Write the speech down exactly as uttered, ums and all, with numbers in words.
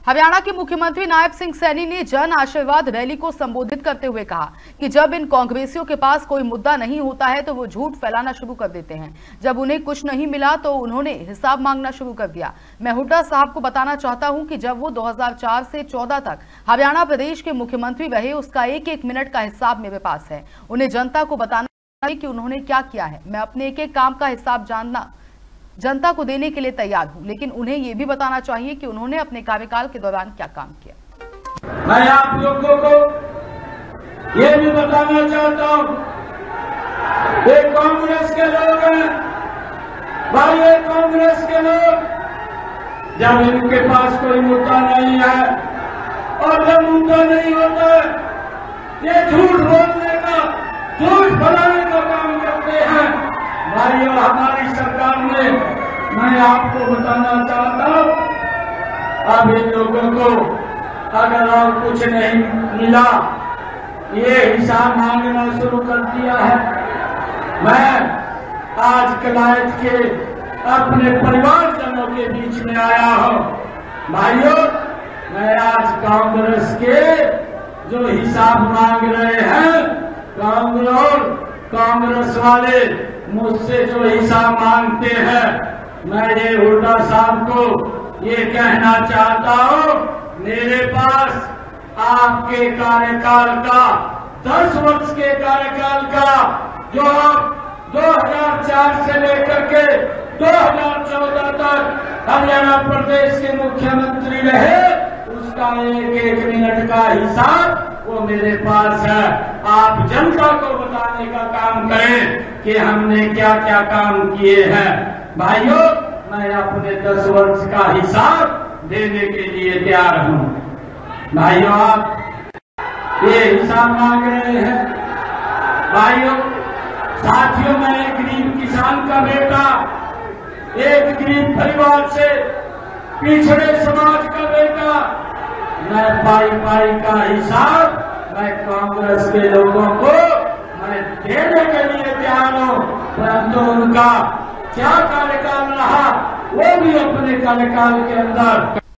हरियाणा के मुख्यमंत्री नायब सिंह सैनी ने जन आशीर्वाद रैली को संबोधित करते हुए कहा कि जब इन कांग्रेसियों के पास कोई मुद्दा नहीं होता है तो वो झूठ फैलाना शुरू कर देते हैं। जब उन्हें कुछ नहीं मिला तो उन्होंने हिसाब मांगना शुरू कर दिया। मैं हुड्डा साहब को बताना चाहता हूं कि जब वो दो हज़ार चार से चौदह तक हरियाणा प्रदेश के मुख्यमंत्री रहे, उसका एक एक मिनट का हिसाब मेरे पास है। उन्हें जनता को बताना है कि उन्होंने क्या किया है। मैं अपने एक एक काम का हिसाब जानना जनता को देने के लिए तैयार हूं, लेकिन उन्हें यह भी बताना चाहिए कि उन्होंने अपने कार्यकाल के दौरान क्या काम किया। मैं आप लोगों को यह भी बताना चाहता हूं, ये कांग्रेस के लोग हैं भाई, ये कांग्रेस के लोग जब इनके पास कोई मुद्दा नहीं है और जब मुद्दा नहीं होता ये झूठ बोलने का, झूठ फैलाने का काम करते हैं भाई। और हमारी सरकार ने, मैं आपको बताना चाहता हूं, अब इन लोगों को अगर और कुछ नहीं मिला, ये हिसाब मांगना शुरू कर दिया है। मैं आज कलायत के अपने परिवारजनों के बीच में आया हूं भाइयों। मैं आज कांग्रेस के जो हिसाब मांग रहे हैं, कांग्रेस कांग्रेस वाले मुझसे जो हिसाब मांगते हैं, मैं ये हुड्डा साहब को ये कहना चाहता हूं, मेरे पास आपके कार्यकाल का, दस वर्ष के कार्यकाल का, जो आप दो हज़ार चार से लेकर के दो हज़ार चौदह तक हरियाणा प्रदेश के मुख्यमंत्री रहे, उसका एक एक मिनट का हिसाब वो मेरे पास है। आप जनता को बताने का काम करें कि हमने क्या क्या काम किए हैं भाइयों। मैं अपने दस वर्ष का हिसाब देने के लिए तैयार हूं भाइयों। आप ये हिसाब मांग रहे हैं भाइयों। साथियों, मैं एक गरीब किसान का बेटा, एक गरीब परिवार से, पिछड़े समाज का बेटा, मैं पाई पाई का हिसाब मैं कांग्रेस के लोगों को मैं देने के लिए तैयार हूं, परंतु उनका क्या कार्यकाल रहा वो भी अपने कार्यकाल के अंदर